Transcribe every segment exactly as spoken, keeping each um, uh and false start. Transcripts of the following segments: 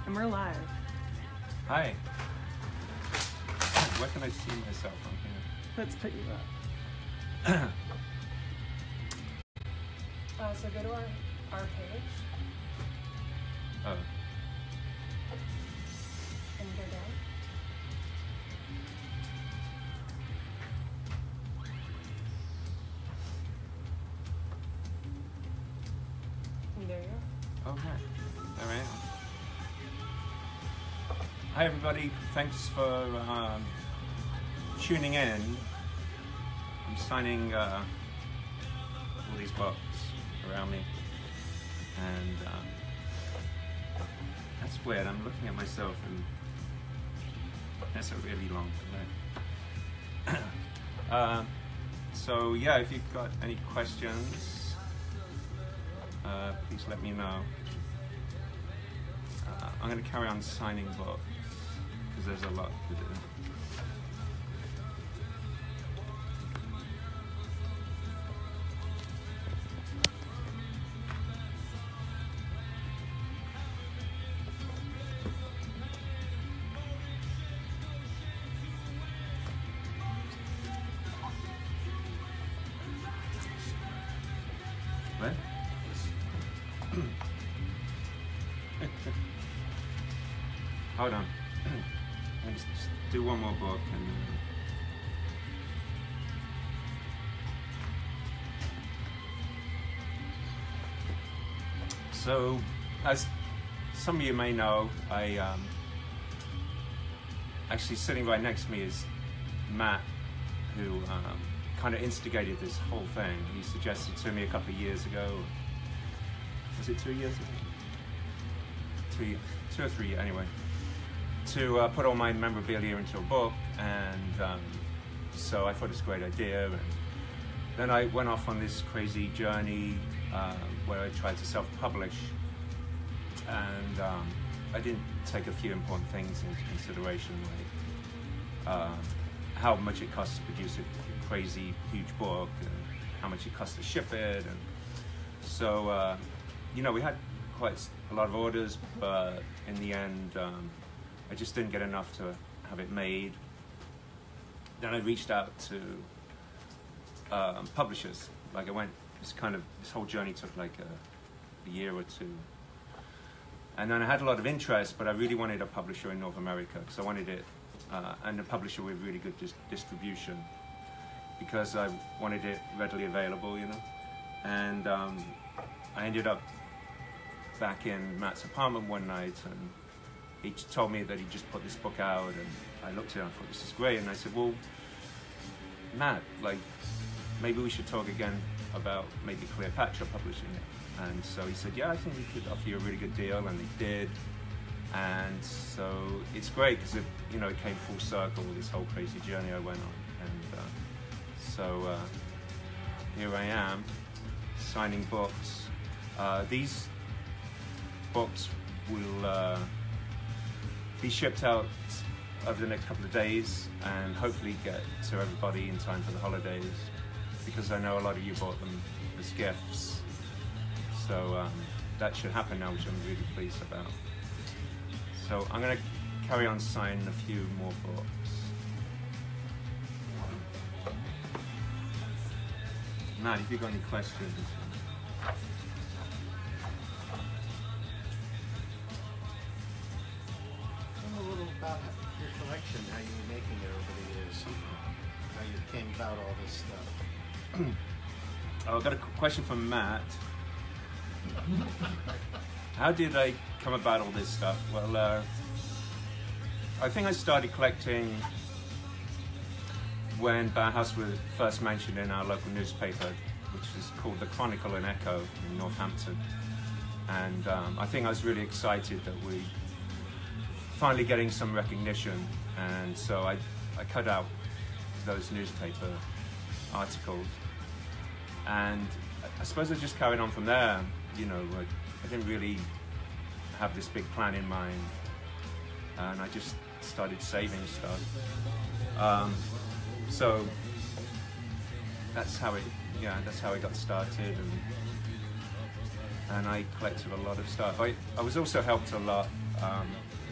And we're live. Hi. Where can I see myself on here? Let's put you up. uh, so go to our, our page. Oh. And go down. And there you are. Okay. There I am. Hi everybody. Thanks for um, tuning in. I'm signing uh, all these books around me, and um, that's weird. I'm looking at myself, and that's a really long delay. uh, so yeah, if you've got any questions, uh, please let me know. Uh, I'm going to carry on signing books because there's a lot to do. What? Hold on. Let's just do one more book and so, as some of you may know, I um, actually sitting right next to me is Matt, who um, kind of instigated this whole thing. He suggested to me a couple of years ago. Was it two years ago? Two years, two or three years, anyway. To uh, put all my memorabilia into a book, and um, so I thought it was a great idea. And then I went off on this crazy journey uh, where I tried to self-publish, and um, I didn't take a few important things into consideration, like uh, how much it costs to produce a crazy huge book, and how much it costs to ship it, and so uh, you know, we had quite a lot of orders, but in the end, um, I just didn't get enough to have it made. Then I reached out to um, publishers. Like I went, this kind of, this whole journey took like a, a year or two. And then I had a lot of interest, but I really wanted a publisher in North America, because I wanted it, uh, and a publisher with really good dis distribution, because I wanted it readily available, you know. And um, I ended up back in Matt's apartment one night, and he told me that he just put this book out, and I looked at it and I thought, this is great. And I said, well, Matt, like, maybe we should talk again about maybe Cleopatra publishing it. And so he said, yeah, I think we could offer you a really good deal, and they did. And so it's great, because it, you know, it came full circle, this whole crazy journey I went on. And uh, so uh, here I am, signing books. Uh, these books will uh, be shipped out over the next couple of days, and hopefully get to everybody in time for the holidays, because I know a lot of you bought them as gifts. So um, that should happen now, which I'm really pleased about. So I'm going to carry on signing a few more books. Matt, if you've got any questions. About your collection, how you were making it over the years, how you came about all this stuff. Oh, I've got a question from Matt. How did I come about all this stuff? Well, uh, I think I started collecting when Bauhaus was first mentioned in our local newspaper, which is called The Chronicle and Echo in Northampton. And um, I think I was really excited that we finally getting some recognition, and so I, I cut out those newspaper articles, and I suppose I just carried on from there. You know, I, I didn't really have this big plan in mind, and I just started saving stuff. Um, so that's how it, yeah, that's how I got started, and and I collected a lot of stuff. I, I was also helped a lot um,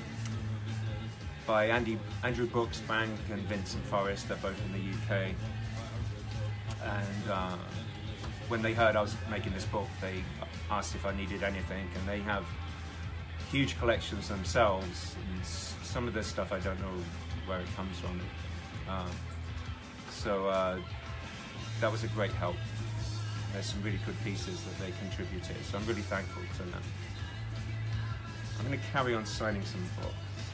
by Andy, Andrew Brooksbank and Vincent Forrest. They're both in the U K. And uh, when they heard I was making this book, they asked if I needed anything, and they have huge collections themselves. And some of this stuff I don't know where it comes from. Um, so uh, that was a great help. There's some really good pieces that they contributed, so I'm really thankful to them. I'm going to carry on signing some books.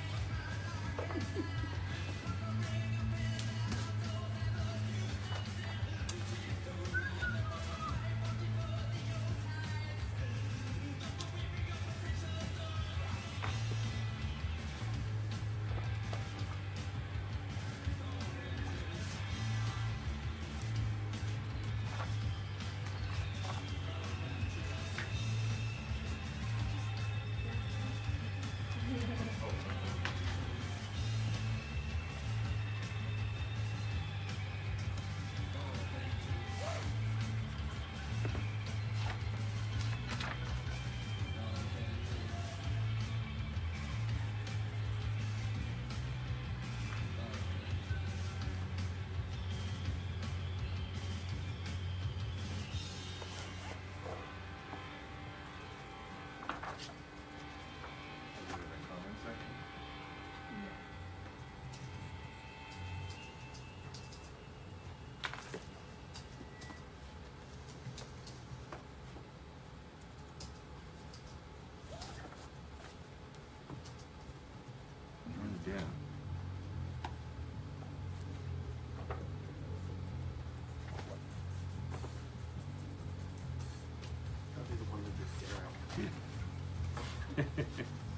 Yeah. Probably the one that did Daryl.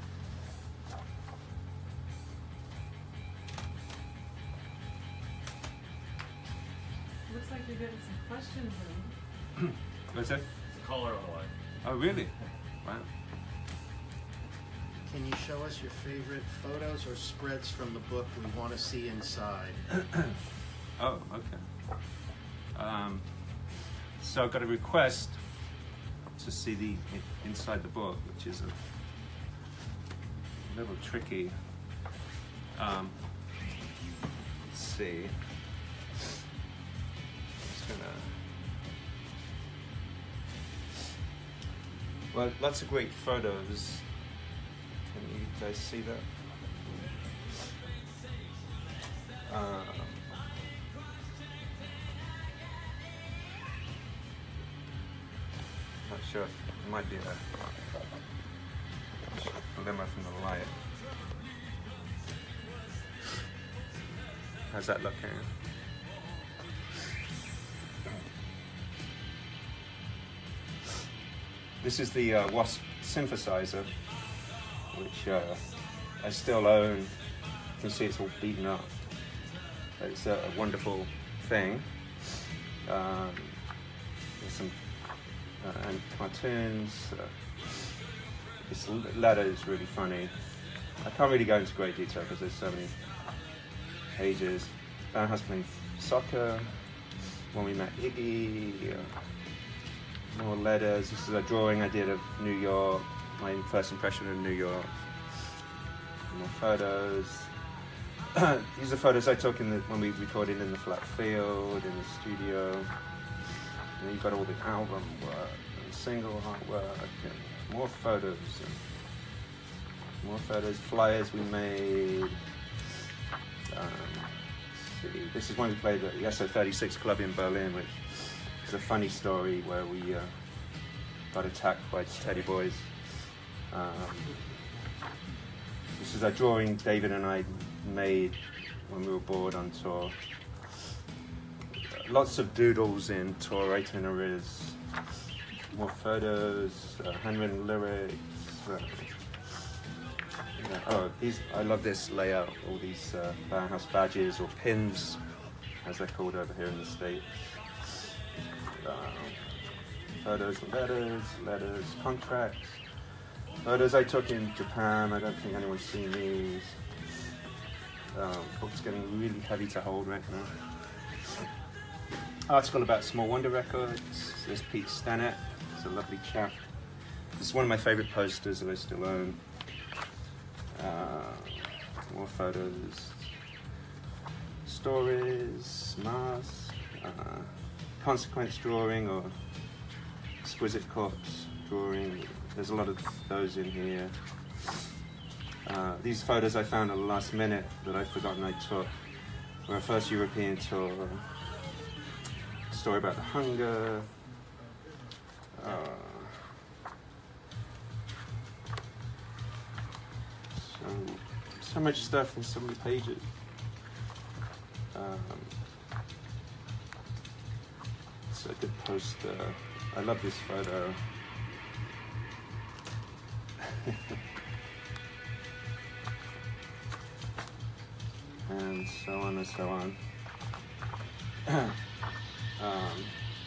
Looks like you're getting some questions in. What's that? It's a caller on the line. Oh, really? Wow. Can you show us your favorite photos or spreads from the book we want to see inside? Oh, okay. Um, so I've got a request to see the i- inside the book, which is a little tricky. Um, let's see. I'm just gonna. Well, lots of great photos. Can you guys see that? Um, not sure. If it might be a glimmer from the light. How's that looking? This is the uh, Wasp synthesizer, which uh, I still own. You can see it's all beaten up. It's a, a wonderful thing. Um, there's some uh, and cartoons. Uh, this letter is really funny. I can't really go into great detail because there's so many pages. Bauhaus playing soccer. When we met Iggy. Uh, more letters. This is a drawing I did of New York. My first impression of New York. More photos. These are photos I took in the, when we recorded in the flat field, in the studio. And you've got all the album work, and single artwork, and more photos. And more photos, flyers we made. Um, let's see. This is when we played at the S O thirty-six club in Berlin, which is a funny story where we uh, got attacked by Teddy Boys. Um, this is a drawing David and I made when we were bored on tour. Lots of doodles in tour itineraries, more photos, uh, handwritten lyrics. Uh, yeah, oh, these, I love this layout, all these uh, Bauhaus badges or pins, as they're called over here in the States. Um, photos and letters, letters, contracts. Photos I took in Japan. I don't think anyone's seen these. Um, book's getting really heavy to hold right now. Article about Small Wonder Records. There's Pete Stannett. He's a lovely chap. This is one of my favorite posters that I still own. photos, stories, mask, uh, consequence drawing or exquisite corpse drawing. There's a lot of those in here. Uh, these photos I found at the last minute that I'd forgotten I took were our first European tour. A story about the hunger. Uh, so, so much stuff in so many pages. Um, it's a good poster. I love this photo. And so on and so on. um,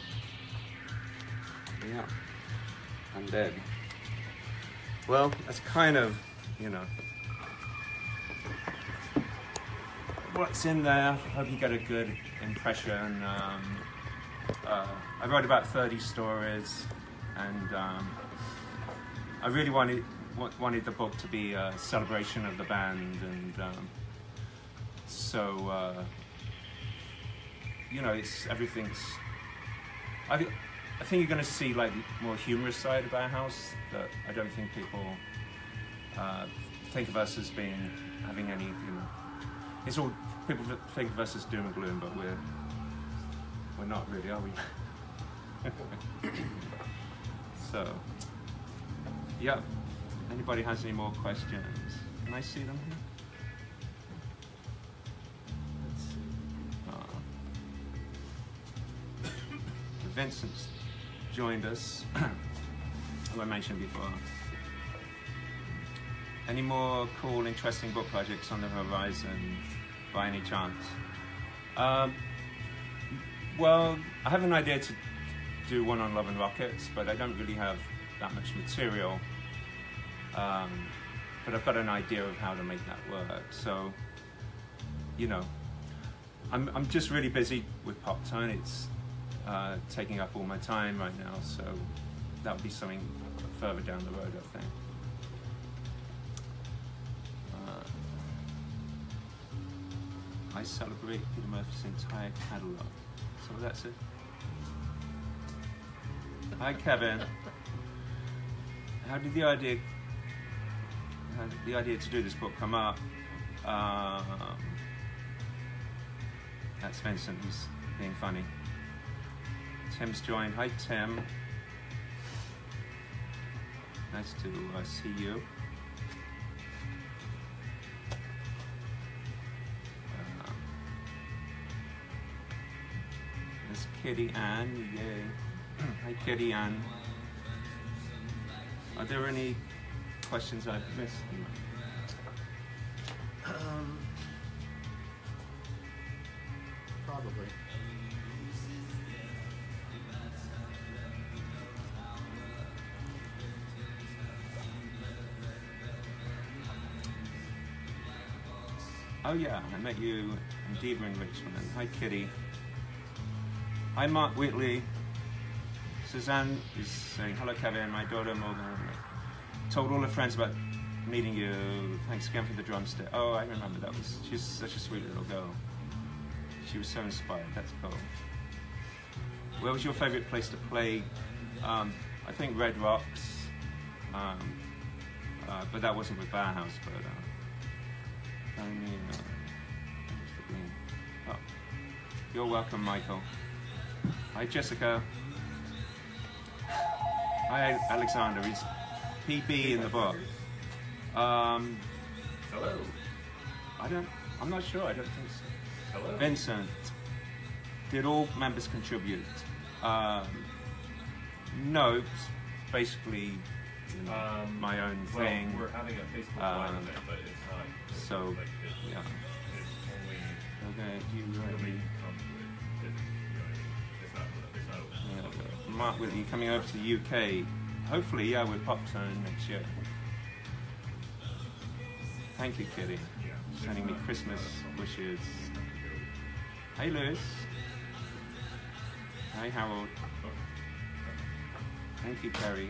yeah, I'm dead. Well, that's kind of, you know, what's in there. I hope you get a good impression. Um, uh, I wrote about thirty stories, and um, I really wanted wanted the book to be a celebration of the band, and um, so uh, you know, it's everything's. I I think you're going to see like the more humorous side of our house that I don't think people uh, think of us as being having any. You know, it's all people think of us as doom and gloom, but we're we're not really, are we? So, yeah. Anybody has any more questions? Can I see them here? Let's see. Uh, Vincent's joined us, who I mentioned before. Any more cool, interesting book projects on the horizon, by any chance? Um, well, I have an idea to do one on Love and Rockets, but I don't really have that much material. Um, but I've got an idea of how to make that work. So, you know, I'm I'm just really busy with Pop Tone. It's uh, taking up all my time right now. So that would be something further down the road, I think. Uh, I celebrate Peter Murphy's entire catalog. So that's it. Hi, Kevin. How did the idea? How did the idea to do this book come up? Um, that's Vincent, who's being funny. Tim's joined. Hi, Tim. Nice to uh, see you. Uh, there's Kitty Ann. Yay. Hi, Kitty Ann. Are there any questions I've missed? Um, probably. Oh yeah, I met you in Diva in Richmond. Hi, Kitty. Hi, Mark Whitley. Suzanne is saying, hello, Kevin. My daughter Morgan told all her friends about meeting you. Thanks again for the drumstick. Oh, I remember that. Was she's such a sweet little girl. She was so inspired. That's cool. Where was your favorite place to play? Um, I think Red Rocks, um, uh, but that wasn't with Bauhaus. But uh, I mean, uh, thanks for being. Oh, you're welcome, Michael. Hi, Jessica. Hi, Alexander. He's P B in the book. Um, Hello. I don't. I'm not sure. I don't think so. Hello. Vincent. Did all members contribute? Um, no. It's basically you know, Um, my own well, thing. we're having a Facebook Live Um, event, but it's not. It's so, like it's, yeah. it's only Okay. You. nobody Uh, can come to it. It's, you know, it's not. It's not open. yeah, Mark, with you coming over to the U K? Hopefully, yeah, with Pop Tone next year. Thank you, Kitty. Yeah. Sending me Christmas wishes. Hey, Lewis. Hi, Harold. Thank you, Kerry.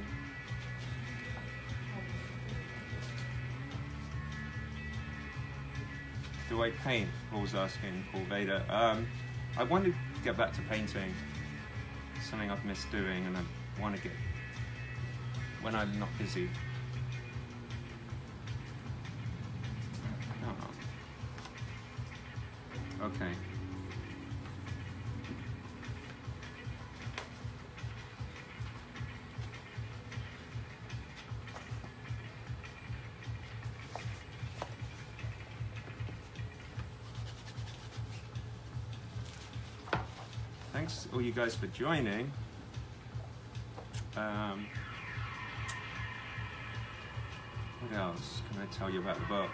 do I paint? Paul's asking, Paul Vader. Um, I want to get back to painting. It's something I've missed doing, and I want to get, when I'm not busy. Oh. Okay. Thanks all you guys for joining. Um, what else can I tell you about the book?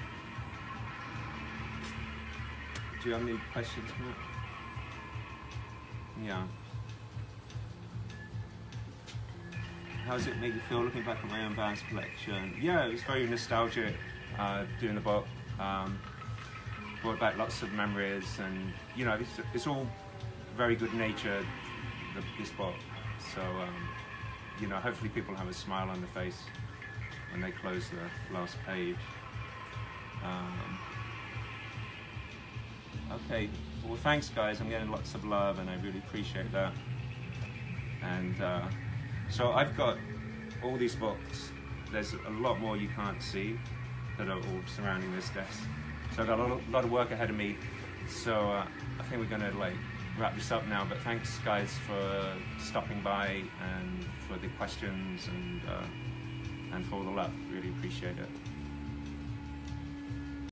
Do you have any questions, Matt? Yeah. How does it make you feel looking back at my own Barnes collection? Yeah, it was very nostalgic uh, doing the book. Um, brought back lots of memories, and you know, it's, it's all very good natured, the, this book. So, um, you know, hopefully people have a smile on their face when they close the last page. Um, okay, well, thanks guys. I'm getting lots of love, and I really appreciate that. And uh, so I've got all these books. There's a lot more you can't see that are all surrounding this desk. So I've got a lot, a lot of work ahead of me. So uh, I think we're gonna like wrap this up now, but thanks guys for stopping by and for the questions and uh, and for all the love. Really appreciate it.